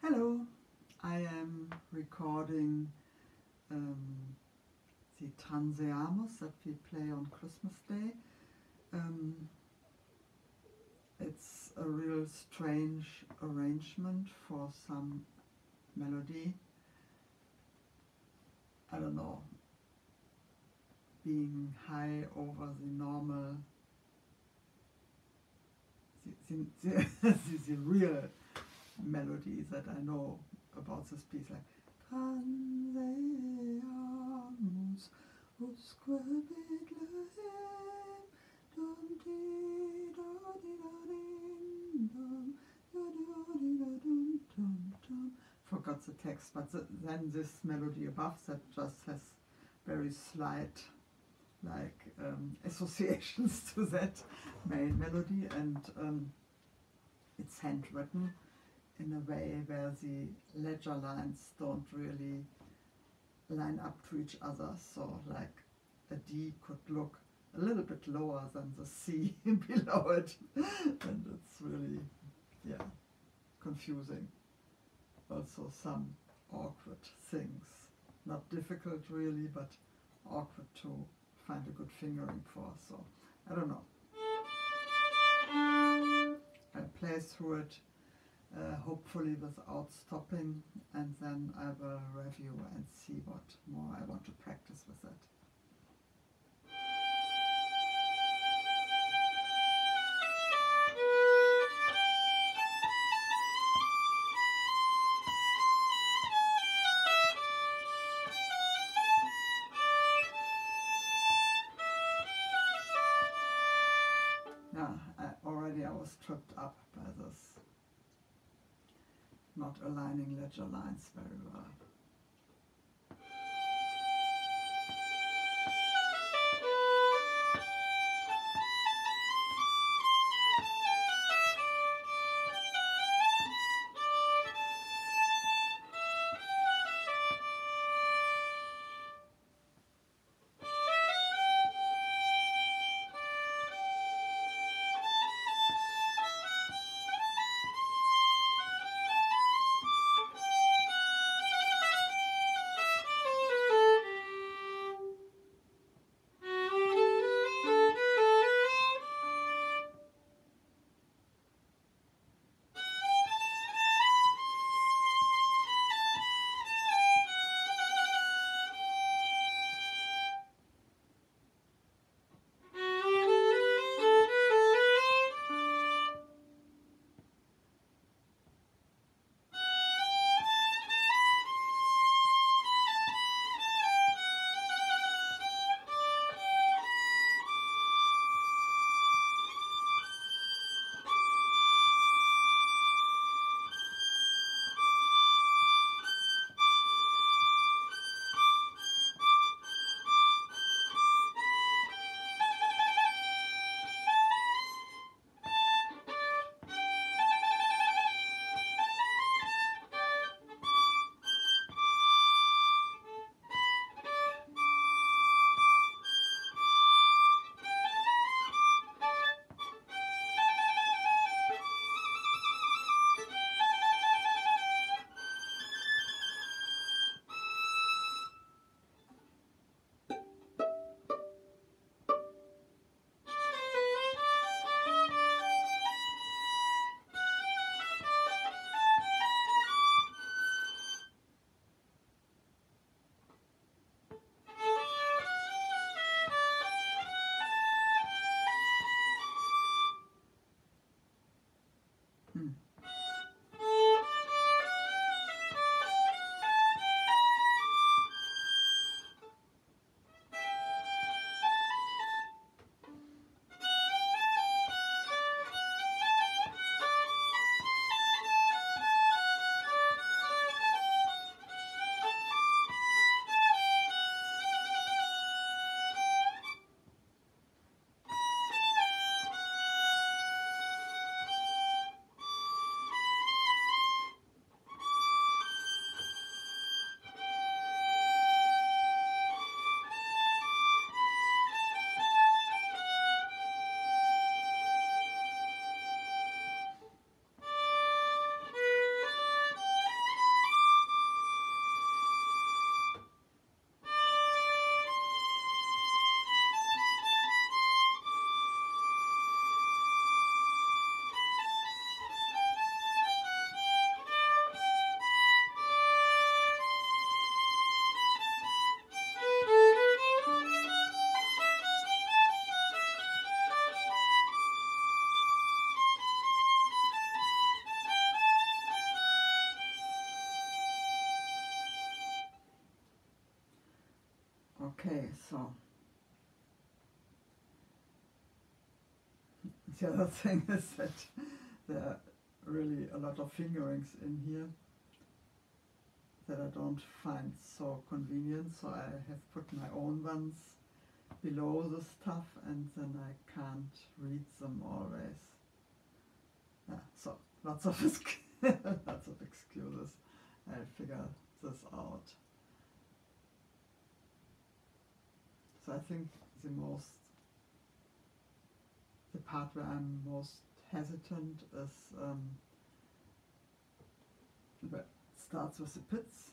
Hello, I am recording the Transeamus that we play on Christmas Day. It's a real strange arrangement for some melody. I don't know, being high over the normal, the real melody that I know about this piece, like Transeamus usque Bethlehem, dum di da di da ding dum, da di da dum dum dum. Forgot the text, but then this melody above that just has very slight associations to that main melody, and it's handwritten in a way where the ledger lines don't really line up to each other, so like a D could look a little bit lower than the C below it, and it's really, yeah, confusing. Also some awkward things, not difficult really, but awkward to find a good fingering for, so I don't know. I'll play through it hopefully without stopping, and then I will review and see what more I want to practice with it. I was tripped up by this not aligning ledger lines very well. Okay, so the other thing is that there are really a lot of fingerings in here that I don't find so convenient, so I have put my own ones below the stuff and then I can't read them always. Yeah, so lots of lots of excuses. I'll figure this out. So I think the part where I'm most hesitant is where it starts with the pits.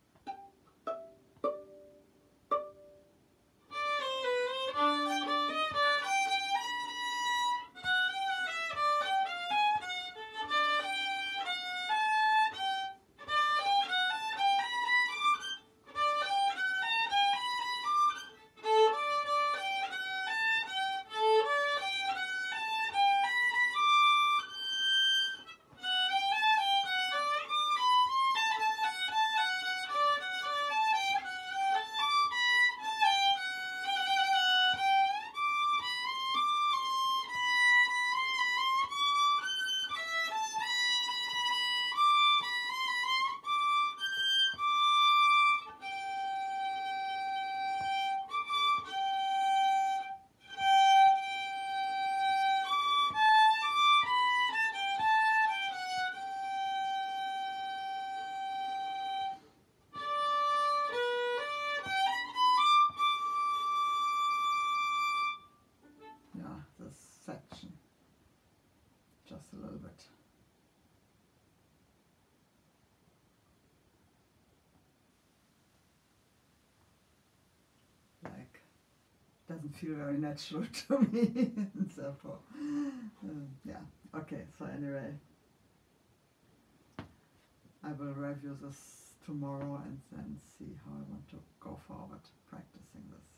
Yeah, this section, just a little bit. Like, doesn't feel very natural to me, and therefore, yeah, okay, so anyway, I will review this tomorrow and then see how I want to go forward practicing this.